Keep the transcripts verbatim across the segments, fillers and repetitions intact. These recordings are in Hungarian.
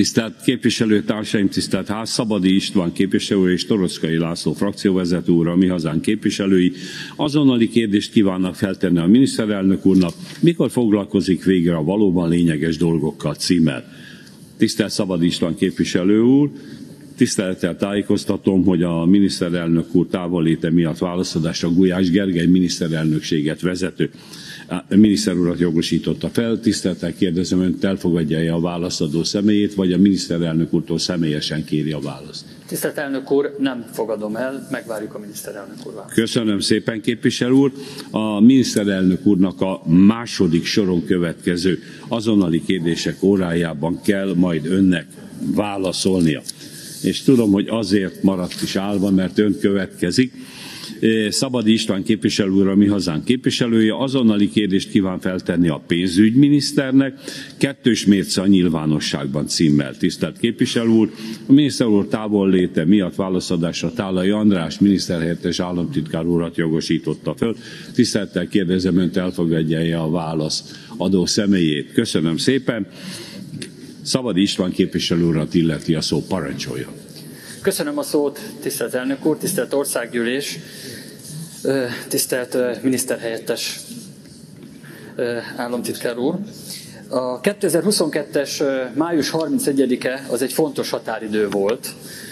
Tisztelt képviselőtársaim, tisztelt Ház, Szabadi István képviselő és Toroczkai László frakcióvezető úr, a Mi Hazánk képviselői azonnali kérdést kívánnak feltenni a miniszterelnök úrnak, mikor foglalkozik végre a valóban lényeges dolgokkal címmel. Tisztelt Szabadi István képviselő úr, tisztelettel tájékoztatom, hogy a miniszterelnök úr távolléte miatt válaszadásra Gulyás Gergely miniszterelnökséget vezető miniszter urat jogosította fel. Tisztelettel kérdezem, önt elfogadja-e a válaszadó személyét, vagy a miniszterelnök úrtól személyesen kéri a választ? Tisztelt elnök úr, nem fogadom el, megvárjuk a miniszterelnök úr választ. Köszönöm szépen, képviselő úr. A miniszterelnök úrnak a második soron következő azonnali kérdések órájában kell majd önnek válaszolnia. És tudom, hogy azért maradt is állva, mert ön következik. Szabadi István képviselő úr, a Mi Hazánk képviselője azonnali kérdést kíván feltenni a pénzügyminiszternek, kettős mérce a nyilvánosságban címmel. Tisztelt képviselő úr, a miniszter úr távolléte miatt válaszadásra Tálai András miniszterhelyettes államtitkár urat jogosította föl. Tisztelettel kérdezem, önt elfogadja-e a válasz adó személyét? Köszönöm szépen. Szabadi István képviselő urat illeti a szó, parancsolja. Köszönöm a szót, tisztelt elnök úr, tisztelt országgyűlés, tisztelt miniszterhelyettes államtitkár úr. A kétezer-huszonkettes. május harmincegyedike az egy fontos határidő volt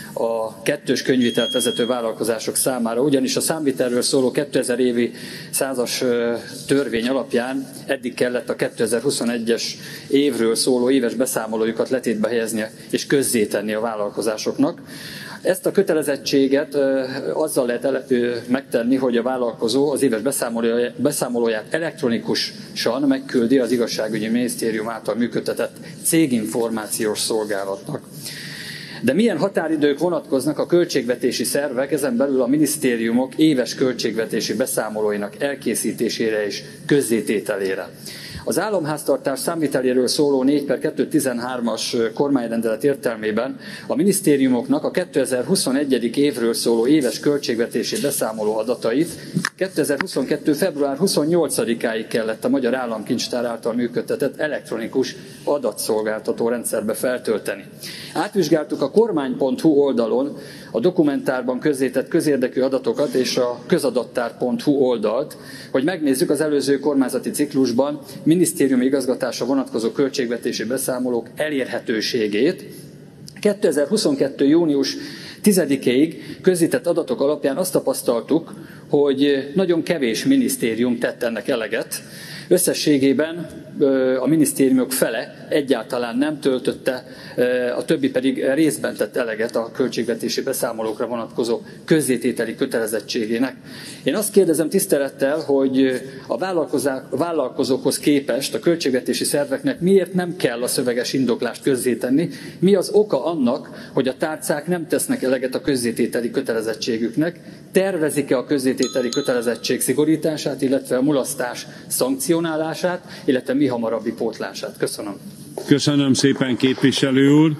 a kettős könyvvitelt vezető vállalkozások számára, ugyanis a számvitelről szóló kétezer évi százas törvény alapján eddig kellett a kétezer-huszonegyes évről szóló éves beszámolójukat letétbe helyeznie és közzétenni a vállalkozásoknak. Ezt a kötelezettséget azzal lehet megtenni, hogy a vállalkozó az éves beszámolóját elektronikusan megküldi az Igazságügyi Minisztérium által működtetett céginformációs szolgálatnak. De milyen határidők vonatkoznak a költségvetési szervek, ezen belül a minisztériumok éves költségvetési beszámolóinak elkészítésére és közzétételére? Az államháztartás számviteléről szóló négy per kétezer-tizenhármas kormányrendelet értelmében a minisztériumoknak a kétezer-huszonegyedik évről szóló éves költségvetési beszámoló adatait kétezer-huszonkettő. február huszonnyolcadikáig kellett a Magyar Államkincstár által működtetett elektronikus adatszolgáltató rendszerbe feltölteni. Átvizsgáltuk a kormány pont hu oldalon a dokumentárban közzétett közérdekű adatokat és a közadattár pont hu oldalt, hogy megnézzük az előző kormányzati ciklusban minisztériumi igazgatásra vonatkozó költségvetési beszámolók elérhetőségét. kétezer-huszonkettő. június tizedikéig közzétett adatok alapján azt tapasztaltuk, hogy nagyon kevés minisztérium tett ennek eleget. Összességében a minisztériumok fele egyáltalán nem töltötte, a többi pedig részben tett eleget a költségvetési beszámolókra vonatkozó közzétételi kötelezettségének. Én azt kérdezem tisztelettel, hogy a vállalkozókhoz képest a költségvetési szerveknek miért nem kell a szöveges indoklást közzétenni, mi az oka annak, hogy a tárcák nem tesznek eleget a közzétételi kötelezettségüknek, tervezik-e a közzétételi kötelezettség szigorítását, illetve a mulasztás szankcionálását, illetve mi hamarabbi pótlását. Köszönöm. Köszönöm szépen, képviselő úr.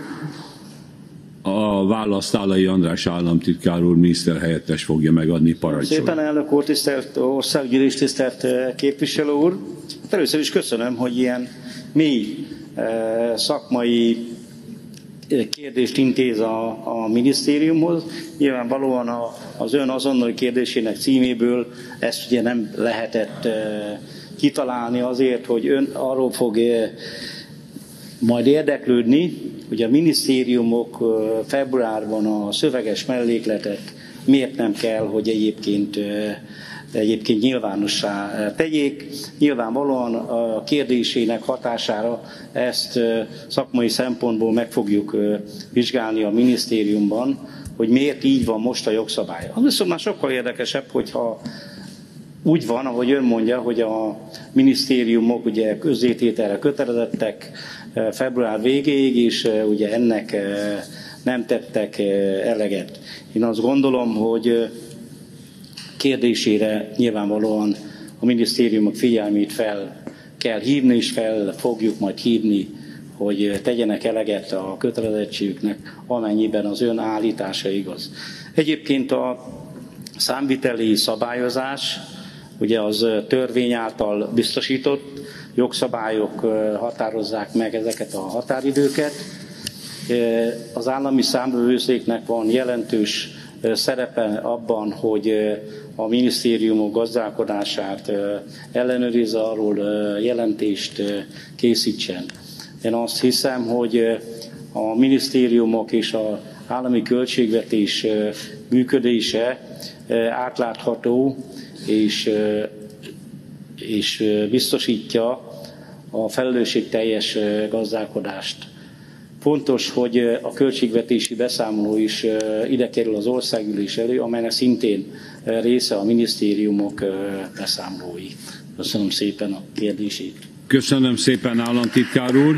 A választ Tálai András államtitkár úr miniszterhelyettes fogja megadni, parancsolja. Szépen elnök úr, tisztelt országgyűlés, tisztelt képviselő úr. Először is köszönöm, hogy ilyen mély szakmai kérdést intéz a, a minisztériumhoz. Nyilvánvalóan a, az ön azonnali kérdésének címéből ezt ugye nem lehetett e, kitalálni azért, hogy ön arról fog e, majd érdeklődni, hogy a minisztériumok e, februárban a szöveges mellékletet miért nem kell, hogy egyébként e, egyébként nyilvánossá tegyék. Nyilvánvalóan a kérdésének hatására ezt szakmai szempontból meg fogjuk vizsgálni a minisztériumban, hogy miért így van most a jogszabály. Az viszont már sokkal érdekesebb, hogyha úgy van, ahogy ön mondja, hogy a minisztériumok ugye közzétételre kötelezettek február végéig, és ugye ennek nem tettek eleget. Én azt gondolom, hogy kérdésére nyilvánvalóan a minisztériumok figyelmét fel kell hívni, és fel fogjuk majd hívni, hogy tegyenek eleget a kötelezettségüknek, amennyiben az ön állítása igaz. Egyébként a számviteli szabályozás, ugye az törvény által biztosított, jogszabályok határozzák meg ezeket a határidőket, Az állami számvevőszéknek van jelentős szerepe abban, hogy a minisztériumok gazdálkodását ellenőrizze, arról jelentést készítsen. Én azt hiszem, hogy a minisztériumok és az állami költségvetés működése átlátható és, és biztosítja a felelősségteljes gazdálkodást. Fontos, hogy a költségvetési beszámoló is ide kerül az országgyűlés elő, amelynek szintén része a minisztériumok beszámolói. Köszönöm szépen a kérdését. Köszönöm szépen, államtitkár úr.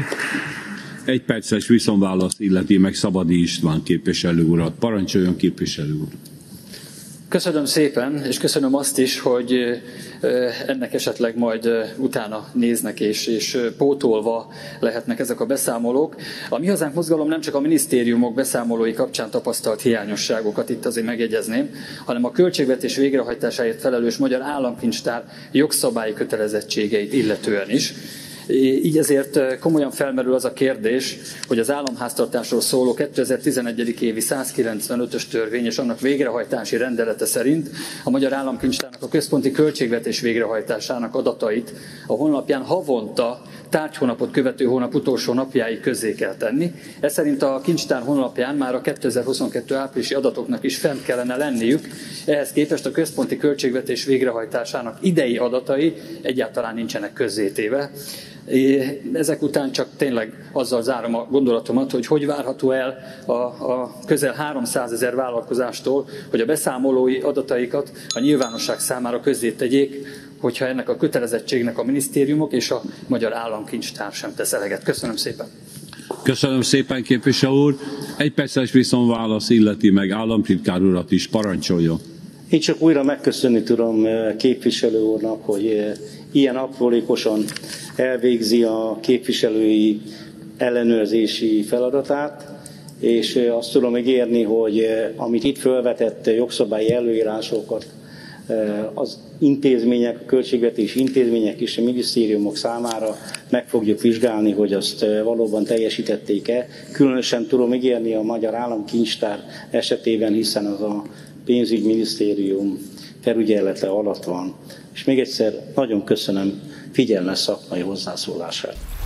Egy perces viszonválasz illeti meg Szabadi István képviselő urat. Parancsoljon, képviselő úr. Köszönöm szépen, és köszönöm azt is, hogy ennek esetleg majd utána néznek, és, és pótolva lehetnek ezek a beszámolók. A Mi Hazánk mozgalom nem csak a minisztériumok beszámolói kapcsán tapasztalt hiányosságokat, itt azért megjegyezném, hanem a költségvetés végrehajtásáért felelős Magyar Államkincstár jogszabályi kötelezettségeit illetően is. Így ezért komolyan felmerül az a kérdés, hogy az államháztartásról szóló kétezer-tizenegy. évi százkilencvenötös törvény és annak végrehajtási rendelete szerint a Magyar Államkincstárnak a központi költségvetés végrehajtásának adatait a honlapján havonta tárgyhónapot követő hónap utolsó napjáig közzé kell tenni. Ez szerint a kincstár honlapján már a kétezer-huszonkettő áprilisi adatoknak is fent kellene lenniük, ehhez képest a központi költségvetés végrehajtásának idei adatai egyáltalán nincsenek közzétéve. Ezek után csak tényleg azzal zárom a gondolatomat, hogy hogy várható el a, a közel háromszázezer vállalkozástól, hogy a beszámolói adataikat a nyilvánosság számára közzétegyék, hogyha ennek a kötelezettségnek a minisztériumok és a Magyar Államkincstár sem tesz eleget. Köszönöm szépen. Köszönöm szépen, képviselő úr. Egy perces viszonválasz illeti meg államtitkár urat is. Parancsoljon. Én csak újra megköszönni tudom képviselő úrnak, hogy ilyen aprólékosan elvégzi a képviselői ellenőrzési feladatát, és azt tudom ígérni, hogy amit itt felvetett jogszabályi előírásokat az intézmények, a költségvetési intézmények és a minisztériumok számára meg fogjuk vizsgálni, hogy azt valóban teljesítették-e. Különösen tudom ígérni a Magyar Államkincstár esetében, hiszen az a pénzügyminisztérium felügyelete alatt van. És még egyszer nagyon köszönöm figyelmes szakmai hozzászólását.